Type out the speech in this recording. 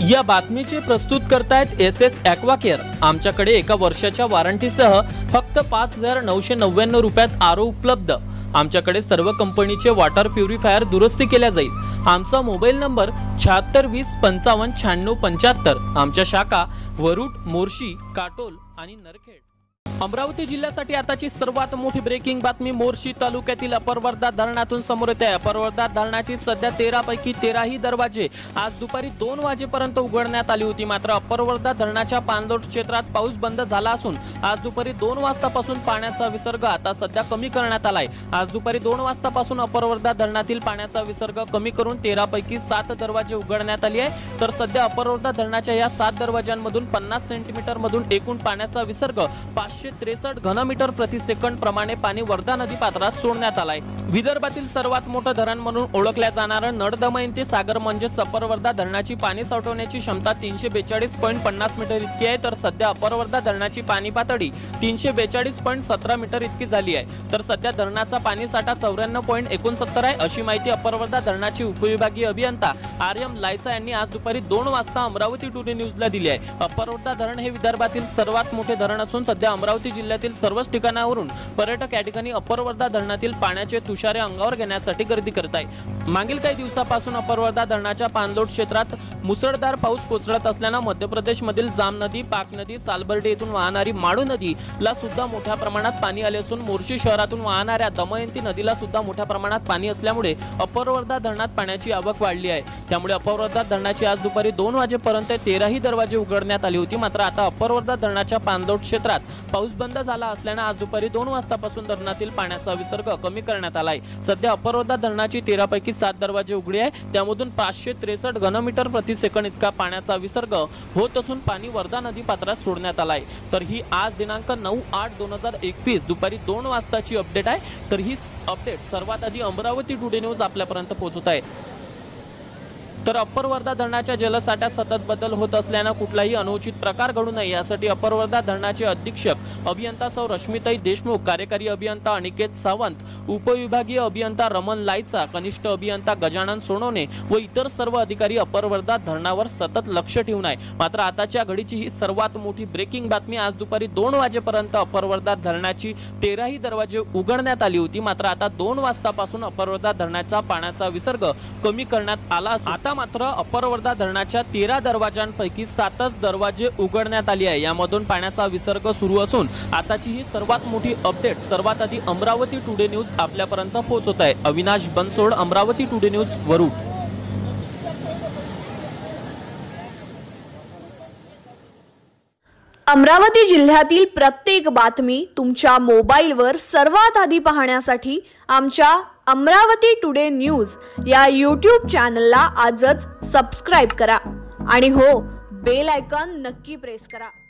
या बातमीचे प्रस्तुत करतायत SS ॲक्वाकेअर। आमच्याकडे एका वर्षाच्या वॉरंटीसह फक्त 5999 रुपयात आरो उपलब्ध। आमच्याकडे सर्व कंपनीचे वॉटर प्युरिफायर दुरुस्ती केल्या जाईल। आमचा मोबाईल नंबर 7620559675। आमच्या शाखा वरुड, मोर्शी, काटोल आणि नरखेड। अमरावती जिल्ह्यासाठी आताची सर्वात मोठी ब्रेकिंग बातमी मोर्शी तालुक्यातील अपरवर्धा धरणातून समोर येते। अपरवर्धा धरणाची सध्या 13 पैकी 13 ही दरवाजे आज दुपारी 2 वाजेपर्यंत उघडण्यात आली होती। मात्र अपरवर्धा धरणाच्या पाणलोट क्षेत्रात पाऊस बंद झाला असून आज दुपारी 2 वाजतापासून पाण्याचा विसर्ग आता सध्या कमी करण्यात आलाय। आज दुपारी 2 वाजतापासून अपरवर्धा धरणातील पाण्याचा विसर्ग कमी करून 13 पैकी 7 दरवाजे उघडण्यात आले आहे। तर सध्या अपरवर्धा धरणाच्या या 7 दरवाजांमधून 50 सेंटीमीटर मधून एकूण पाण्याचा विसर्ग 563 घनमीटर प्रति सेकंद प्रमाणे पाणी वर्धा नदी पात्रात सोडण्यात आलाय। विदर्भातील सर्वात मोठं धरण म्हणून ओळखल्या जाणारं नळदमयंती सागर म्हणजेच अपरवर्धा धरणाची पाणी साठवण्याची क्षमता 342.50 मीटर इतकी आहे। तर सध्या अपरवर्धा धरणाची पाणी पातळी 342.17 मीटर इतकी झाली आहे। तर सध्या धरणाचा पाणी साठा 94.69 आहे, अशी माहिती अपरवर्धा धरणाचे उपविभागीय अभियंता RM लायचा यांनी आज दुपारी 2 वाजता अमरावती टुडे न्यूजला दिली आहे। अपरवर्धा धरण हे विदर्भातील सर्वात मोठे धरण असून सध्या अमरावती जिल्ह्यातील सर्वच ठिकाणावरून पर्यटक या ठिकाणी अपरवर्धा धरणातील पाण्याचे तुषारे अंगावर घेण्यासाठी गर्दी करत आहे। मागील काही दिवसापासून अपरवर्धा धरणाच्या पाणलोट क्षेत्रात मुसळधार पाऊस कोसळत असल्याने मध्य प्रदेश मधील जाम नदी, पाक नदी, सालबर्डी येथून वाहणारी माळू नदीला सुद्धा मोठ्या प्रमाणात पाणी आले असून मोर्शी शहरातून वाहणाऱ्या दमयंती नदीला सुद्धा मोठ्या प्रमाणात पाणी असल्यामुळे अपरवर्धा धरणात पाण्याची आवक वाढली आहे। त्यामुळे अपरवर्धा धरणाची आज दुपारी 2 वाजेपर्यंत 13 ही दरवाजे उघडण्यात आली होती। मात्र आता अपरवर्धा धरणाच्या पाणलोट क्षेत्रात पाऊस बंद झाला असल्याने आज दुपारी 2 वाजतापासून धरणातील पाण्याचा विसर्ग कमी करण्यात आलाय। सध्या अपरवर्धा धरणाची 13 पैकी 7 दरवाजे उघडे आहे, त्यामधून 563 घनमीटर प्रति सेकंद इतका पाण्याचा विसर्ग होत असून पाणी वर्धा नदी पात्रात सोडण्यात आलाय। तर ही आज दिनांक 9/8/2021 दुपारी 2 वाजताची अपडेट आहे। तर ही अपडेट सर्वात आधी अमरावती टुडे न्यूज आपल्यापर्यंत पोहोचत आहे। तर अपरवर्धा धरणाच्या जलसाठ्यात सतत बदल होत असल्याने कुठलाही अनुचित प्रकार घडू नये यासाठी अपरवर्धा धरणाचे अधीक्षक अभियंता सौ रश्मिताई देशमुख, कार्यकारी अभियंता अनिकेत सावंत, उपविभागीय अभियंता रमन लायचा, कनिष्ठ अभियंता गजानन सोनवणे व इतर सर्व अधिकारी अपरवर्धा धरणावर सतत लक्ष ठेवून आहे। मात्र आताच्या घडीची ही सर्वात मोठी ब्रेकिंग बातमी आज दुपारी 2 वाजेपर्यंत अपरवर्धा धरणाची 13 ही दरवाजे उघडण्यात आली होती। मात्र आता 2 वाजतापासून अपरवर्धा धरणाचा पाण्याचा विसर्ग कमी करण्यात आला असून आता मात्र अपरवर्धा धरणाच्या 13 दरवाजांपैकी 7च दरवाजे उघडण्यात आले आहे। यामधून पाण्याचा विसर्ग सुरू असून आताची ही सर्वात मोठी अपडेट सर्वात आधी अमरावती टुडे न्यूज आपल्यापर्यंत पोहोचत आहे। Avinash Bansod, Amravati today news, Warud. अमरावती जिल्ह्यातील प्रत्येक बातमी तुमच्या मोबाईलवर सर्वात आधी पाहण्यासाठी आमच्या अमरावती टुडे न्यूज या YouTube चॅनलला आजच सबस्क्राइब करा आणि हो, बेल आयकॉन नक्की प्रेस करा।